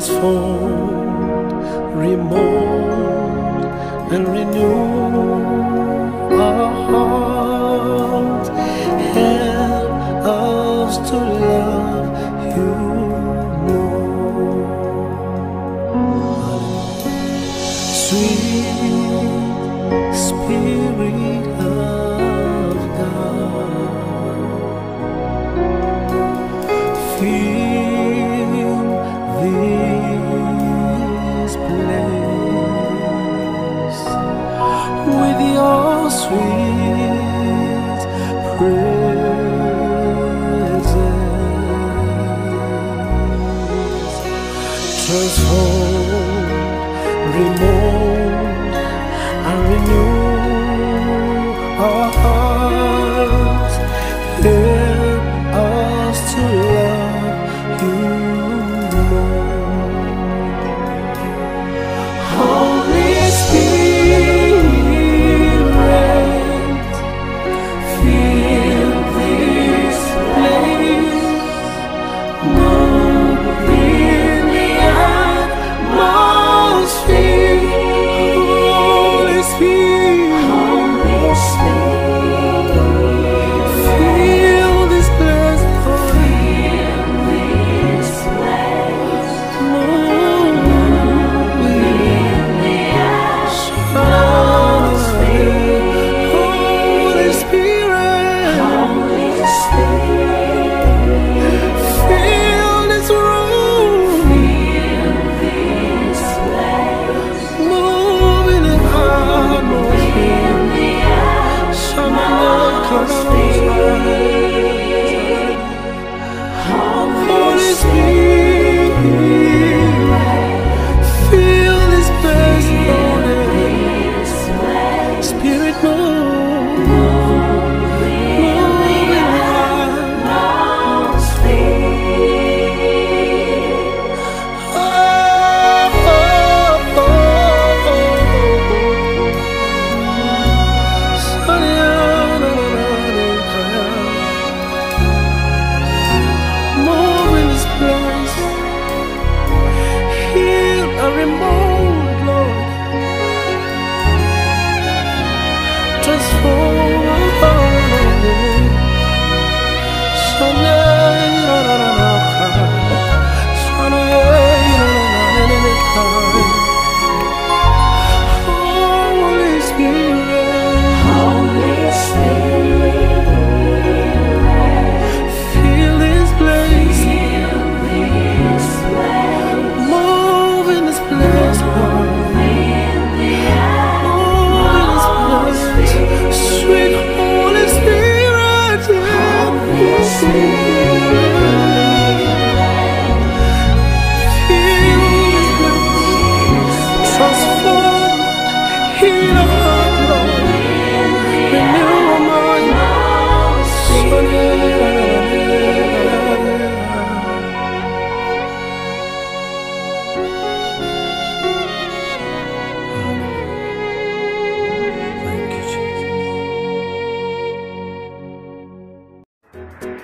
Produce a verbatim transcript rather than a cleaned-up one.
transformed, remold, and renew our hearts. Help us to love you more. Sweet Spirit of God, fill this place with your sweet presence. Transform, remold, and renew our hearts. Help us to love you more. Holy Spirit, fill this place. Move in the atmosphere. Holy Spirit, Holy Spirit, fill this place, Lord. Fill this place. Move in the atmosphere. Holy Spirit, Holy Spirit, fill this room. Fill this place. Move in the atmosphere. Holy Spirit, fill this place, Lord. Spirit, move, move in the atmosphere. Oh, oh, oh, oh. Move in this place, heal and remold, Lord. Transform. Holy Spirit, Holy Spirit, fill this place. Move in this place, Lord. Move in this place. Sweet Holy Spirit, Holy Spirit, fill this place. Transform, heal our heart, Lord. Renew our mind. Thank you, Jesus.